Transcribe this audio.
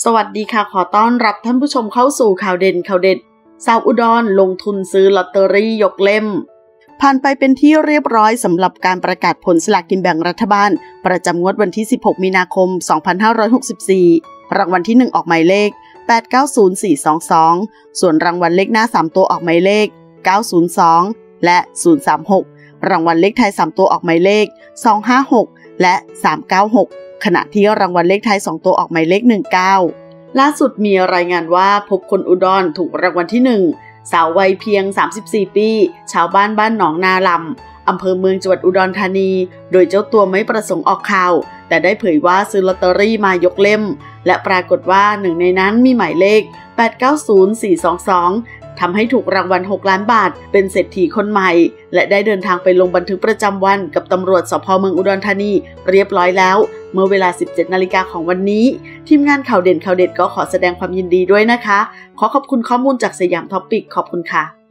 สวัสดีค่ะขอต้อนรับท่านผู้ชมเข้าสู่ข่าวเด่นข่าวเด็ดสาวอุดรลงทุนซื้อลอตเตอรี่ยกเล่มผ่านไปเป็นที่เรียบร้อยสำหรับการประกาศผลสลากกินแบ่งรัฐบาลประจำงวดวันที่ 16 มีนาคม 2564 รางวัลที่ 1 ออกหมายเลข 890422 ส่วนรางวัลเลขหน้า 3 ตัวออกหมายเลข 902 และ 036 รางวัลเลขท้าย 3 ตัวออกหมายเลข 256 และ 396 ขณะที่รางวัลเลขท้าย 2 ตัวออกหมายเลข 19 ล่าสุดมีรายงานว่าพบคนอุดรถูกรางวัลที่ 1 สาววัยเพียง 34 ปี ชาวบ้านหนองนาลำอำเภอเมืองจังหวัดอุดรธานี โดยเจ้าตัวไม่ประสงค์ออกข่าว แต่ได้เผยว่าซื้อลอตเตอรี่มายกเล่ม และปรากฏว่าหนึ่งในนั้นมีหมายเลข 890422 ทำให้ถูกรางวัล 6 ล้านบาท เป็นเศรษฐีคนใหม่ และได้เดินทางไปลงบันทึกประจำวันกับตำรวจสภ.เมืองอุดรธานีเรียบร้อยแล้ว เมื่อเวลา 17 นาฬิกาของวันนี้ ทีมงานข่าวเด่นข่าวเด็ดก็ขอแสดงความยินดีด้วยนะคะ ขอขอบคุณข้อมูลจากสยามท็อปปิกขอบคุณค่ะ